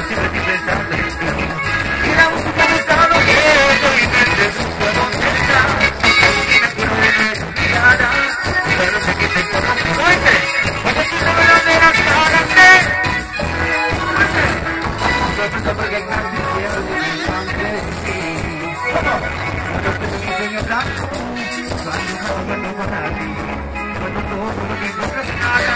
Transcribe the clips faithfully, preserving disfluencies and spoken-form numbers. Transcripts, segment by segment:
siempre estoy pensando en ti. Y la música me está doliendo y me pregunto dónde estás. Y me acuerdo de tu mirada, pero no sé qué te conozco. Oíste, porque tú no me lo dejas grande. Oíste, sorpresa porque casi quiero pensando en ti. ¿Cómo? Yo tengo mi sueño blanco, cuando no vuelvo con nadie, cuando todo lo que encuentras nada.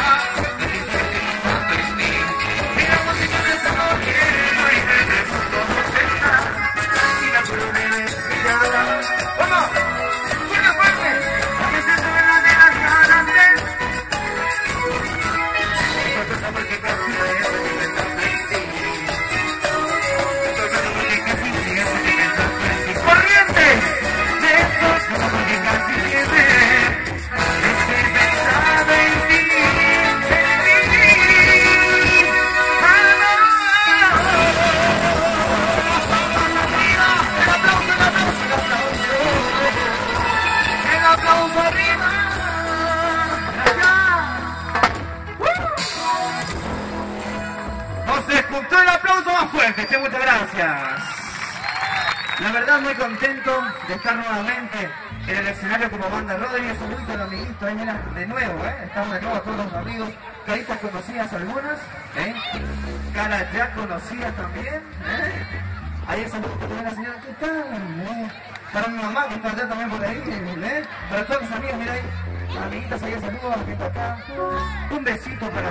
Con todo el aplauso más fuerte, che, muchas gracias. La verdad muy contento de estar nuevamente en el escenario como banda Rodríguez. Un gusto, los amiguitos, ahí mira, de nuevo, ¿eh? Estamos de nuevo todos los amigos, caritas conocidas algunas, ¿eh? Caras ya conocidas también, ¿eh? Ahí el saludo que tiene la señora, ¿qué tal? ¿Eh? Para mi mamá que está allá también por ahí, ¿eh? Para todos mis amigos, mira ahí, amiguitas ahí el saludo, que está acá. Un besito para